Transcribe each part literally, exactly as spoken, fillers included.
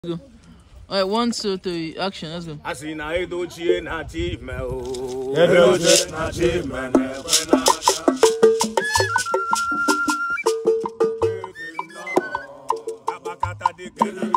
Go. All right, one, two, three, action. Let's go. I see na edochie na chime o. Edochie na chime na kwena. Abakata de kena.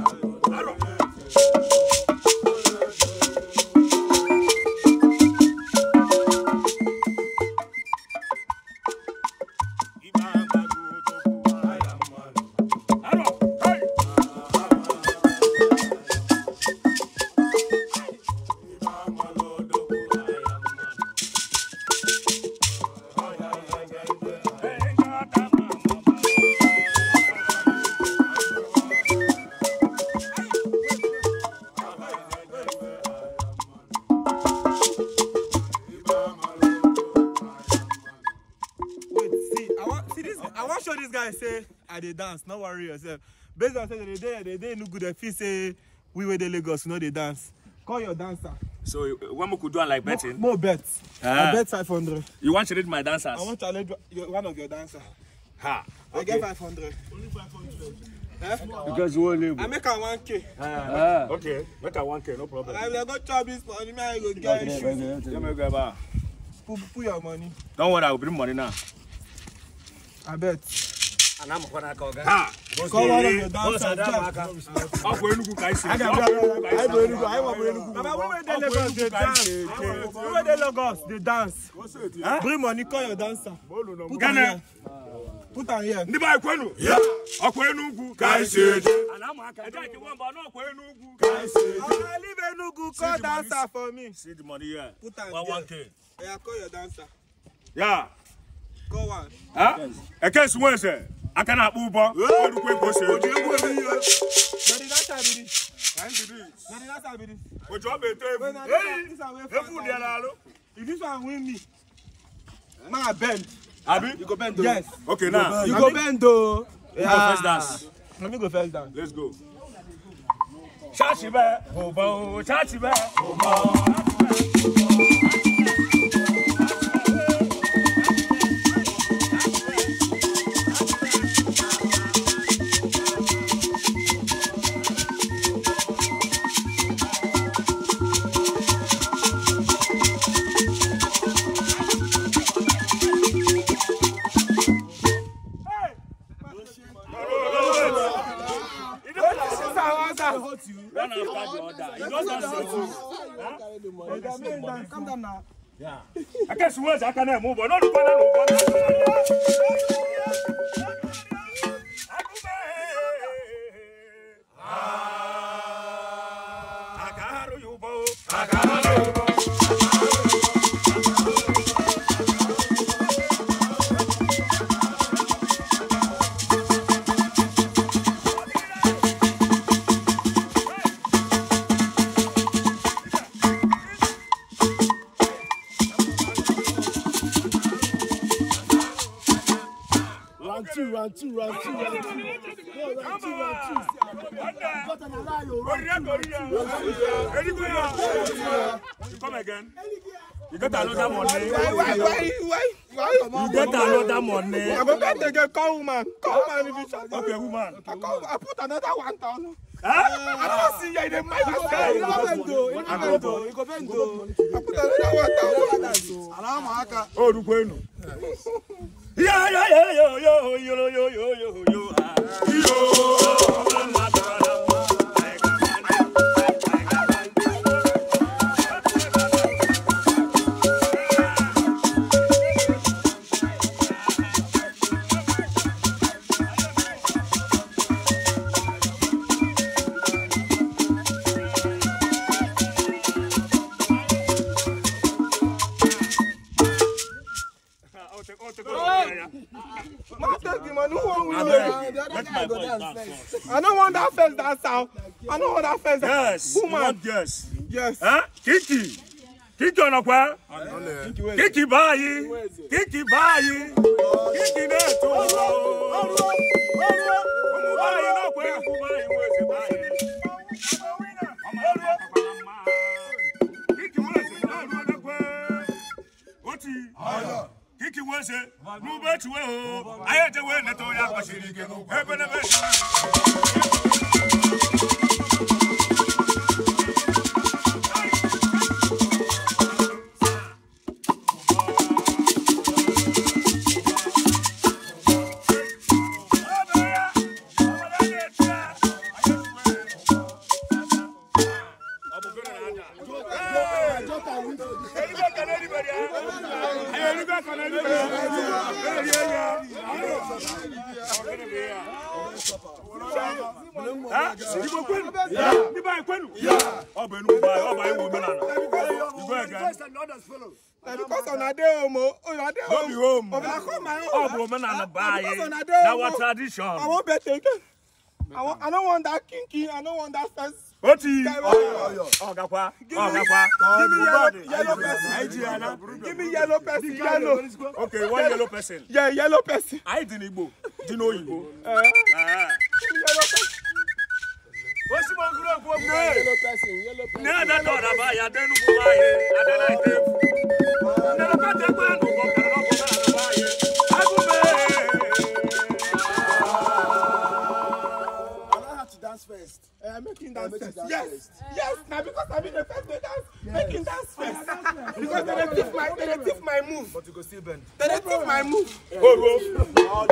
Say I dey dance, no worry yourself. Based on say the day the day Enugu dey feel say we wey dey Lagos no dey dance. Call your dancer. So when we could do like betting? More bets. Ah. I bet five hundred. You want to read my dancers? I want to challenge one of your dancers. Ha. Okay. I get five hundred. Only five hundred. Eh? Because you only. I make a one K. Ah. Okay, make a one K, no problem. I will go chop this money, I go get shoes. Put, put your money. Don't worry, I will bring money now. I bet. And I'm gonna call ha. Call one of your dancers. I go Enugu Kaisi. I go Enugu. I want Enugu. Baba, we dey Lagos dey dance. We dey Lagos dey dance. Bring money, call your dancer. Put am here. Put am here. Ndi ba Ekwenu. Yeah. Akwa Enugu Kaisi. And I'm ejyke nwamba no akwa Enugu Kaisi. I leave Enugu, call dancer for me. See the money here. Put am here. one K. Yeah, call your dancer. Yeah. Go one. Huh? A case one say. I cannot move on. What do we say? What do you do? Not the dancer be this. I'm the this. Not the dancer be this. What job is it? Hey, if this one win me, man, bend. Abi? You go bend. Yes. Okay, now. You go bend though. You go first dance. Let me go first dance. Let's go. Chachibe, hobo, chachibe, hobo. One after the other. You don't dance your food. Come down now. Yeah. I can't swear I can't move. Not the Round two, round two, round two, round two. No, round two, round two. You come again. You get another money. Why, why, why, why? why? You get another money. I'm about to get call woman. Call woman if you shall. Okay, woman. I, call, I put another one thousand. Huh? I don't see you in the mic. You go bend though. You go bend though. You go bend though. I put another one thousand. Alama. Oh, do kwenu. Yeah, yeah, yeah, yo, yo, yo, yo, yo, yo, yo, yo. I don't want that first dance out. I don't want that first dance. Yes. Woman. Yes. Yes. Huh? Kiki. Kiki on a kwa? Kiki bayi. Kiki bayi. Kiki neto. Bayi no kwa bayi wezi bayi. Kiki wezi no kwa. Oti. Kiki wezi. Nube tuwe ho. Ayete we neto ya kwa shirike. Ebe nebe. Igbo kwenu. Yeah. Iba kwenu. Yeah. Oba Enugu ba, oba Enugu menana. You go again. Because on a day home, oh, on a day home. home. Oh, woman and a buy. Now what tradition? I won't bet taken. I want. I don't want that kinky. I don't want that first. What is? Oh, Gapa. Oh, Gapa. Give me yellow, yellow person. Give me yellow person. Yellow. Okay, one yellow person. Yeah, yellow person. I didn't Igbo. Do you know Igbo? Uh, uh, give me yellow person. What's the one good for me? Yellow person, yellow person. No, that's not about it. I don't know why. I don't like it. Never got that man who walked around with that. I go Dance first. I'm making dance making first. dance Yes, first. yes. Now because I'm in the first day dance, yes. Making dance first. Because they don't thief my, they don't thief my move. But you go still bend. They don't thief my move. Oh,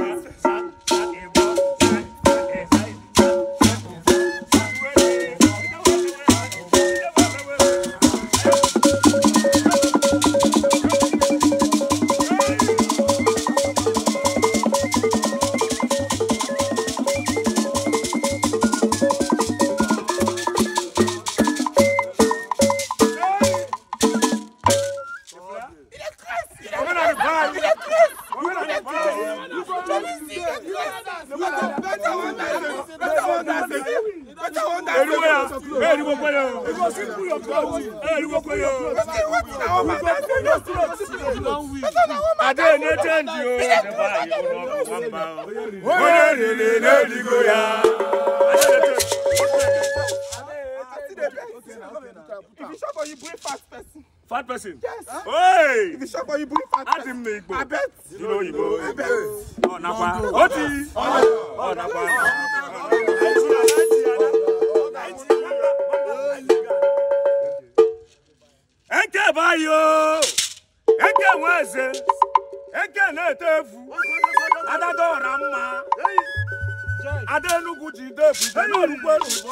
I didn't attend you. If you shop or you bring fast person. Fat person? Yes. Hey! If you shop or you bring fast I person. didn't I bet. You know Igbo. I bet. Oh, Napa. Oti. Oh, Napa. Eke bayo. Eke weze. Eke netefu. Adado ramma. Ade Enugu ji defu. Ade Enugu Enugu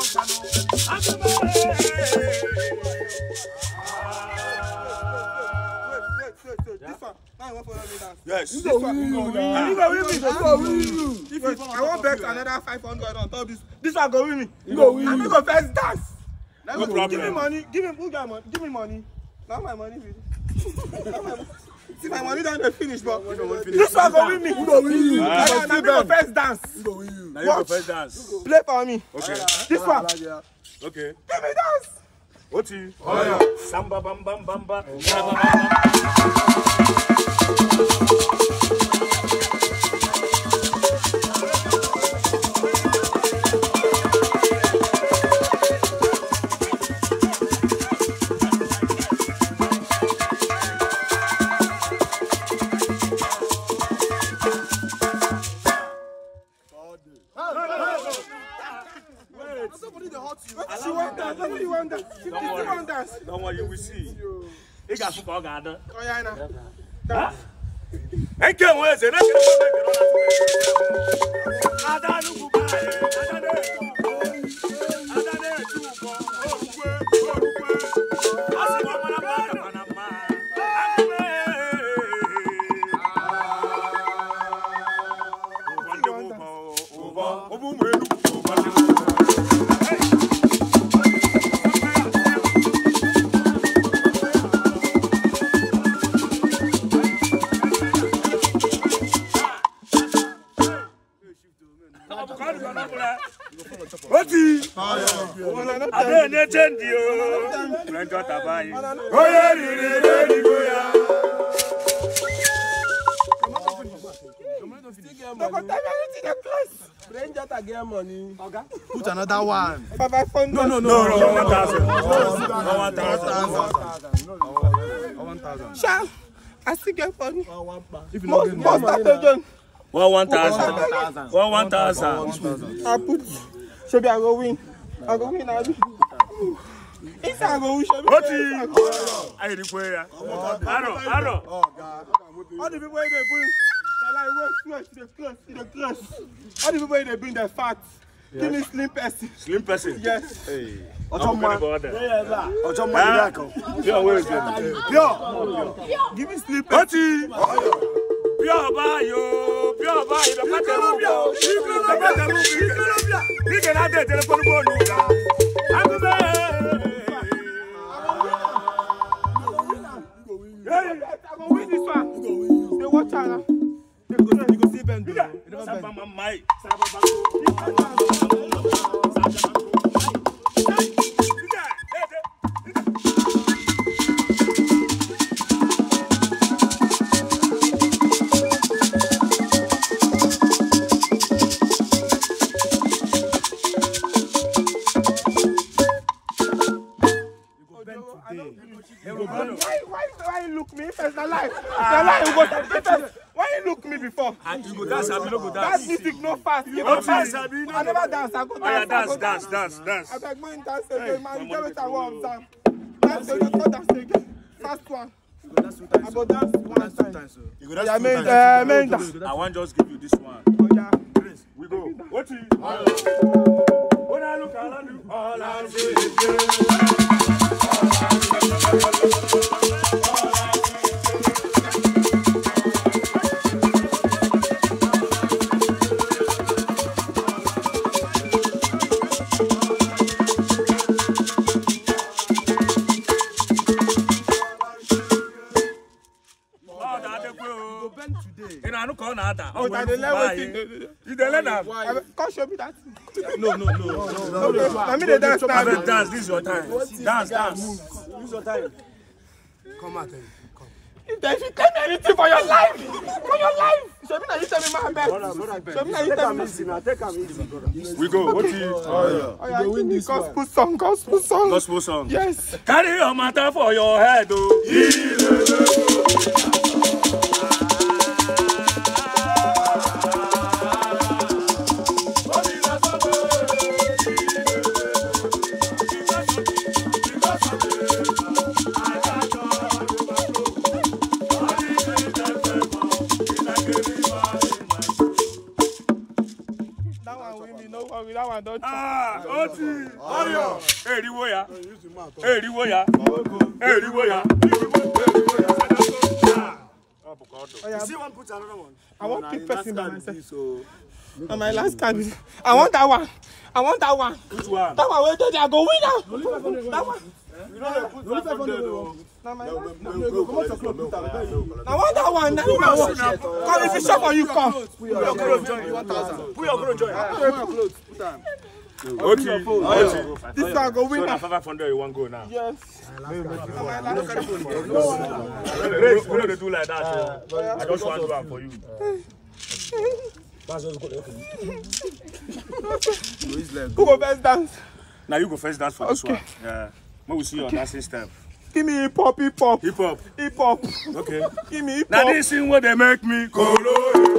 This one. Now you want to follow me dance. Yes. This one. You go with me. You go with me. If I want bet another five hundred on top this, this one go with me. You go with me. I'm going to first dance. No problem. Give me money. Give me who got money? Give me money. Not my money. See my money don't finish, but this one go with me. You go with you. I'm going to first dance. You go with you. Now you go first dance. Play for me. Okay. This one. Okay. Give me dance. Oti. Oh yeah. Samba bam bam bam bam. Samba bam bam. Don't worry, you will see. You got to go gather. Oh yeah, now. I can't wait. I can't wait. I don't know why. I don't know. I don't attend you. Brainjotter buy. Oh yeah, ready, go ya. Brainjotter get money. Put another one. Five hundred. No, no, No, no, one thousand. One thousand. One thousand. Sha, I still get money. If you Most, most attention. One one thousand. One one thousand. I put. Should be I go win. I go win. I go. It's I go win. What is? I require. Arrow, arrow. All the people they bring, they like wait, wait, they close, they close. All the people they bring their fat. Give me slim person. Slim person. Yes. Hey. Ojo man. Ojo man. Pure, where is it? Pure. Give me slim person. What is? Pure, buy you. Why you look me? It's not lie. It's not lie. You go first. Why you look me before? You go dance, Abi, no go That dance. music no fast. You What go dance. is, Abi? I never dance. I go Oh yeah, dance. dance, dance, dance, dance. I beg man dance again. Man, tell me what I want dance. Dance again. Go dance again. Fast one. I go dance one time. You go dance Yeah, two main, times. uh, main dance. I want just give you this one. Oh yeah. We go. What is? When I look around you, all I see is you. Oh, I dey learn wetin. You dey learn am? Come show me that. No, no, no, no. Let me dey dance now. Abeg dance, this is your time. Dance, dance. Use your time. Come out, come. If you tell me anything for your life, for your life. Show me that you tell me my best. Show me that you tell me. Take am easy, brother. We go. What is? Oh yeah. You win this gospel song, gospel song. Gospel song. Yes. Carry your matter for your head, oh. That one don't ah, Oti! Mario! Hey, Riwoya! Hey, Riwoya! Hey, Riwoya! You see one, put another one. I want to pick person by myself. So, on my last card. I want that one. I want that one. Which one? That one, wait till I go win now. That one. You don't put five hundred though. Now my last card. I want that one. That one. Come, if it's shop for you, come. Put your clothes, join. one thousand. Put your clothes, join. Put your clothes. Put them. Oti! Oti! This one go win now. So five hundred you want go now? Yes. We don't do like that. I just want to do it for you. Who go first dance? Now you go first dance for this one. Yeah. When we see your dancing step. Give me hip hop, hip hop. Hip hop. Hip hop. Okay. Give me hip hop. Now this is what they make me go.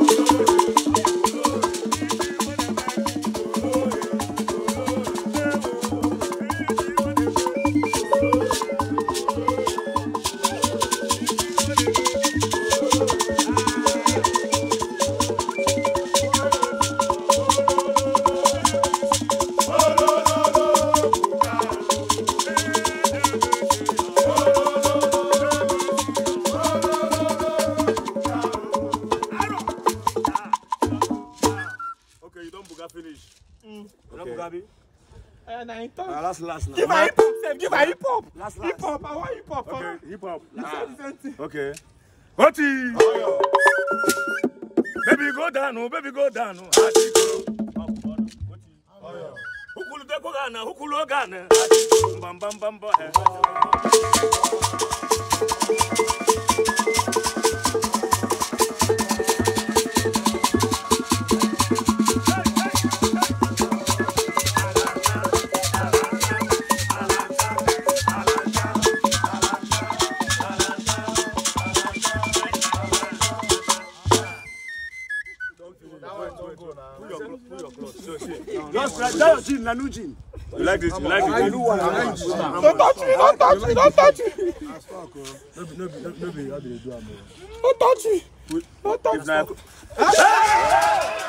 Last, last, last. Give her hip hop, Sam. Give her hip hop. Last, last. Hip hop. I want hip hop. Okay, hip hop. Ah. Okay. Oti! Oh, baby go down, oh, baby go down. Oh. Hukulu deko gana, hukulu gana. Bam bam bam bam. Just try that gin, Lanu gin. You like this? You like it? Don't touch me! Don't touch me! Don't touch me! Don't touch me! Don't touch me!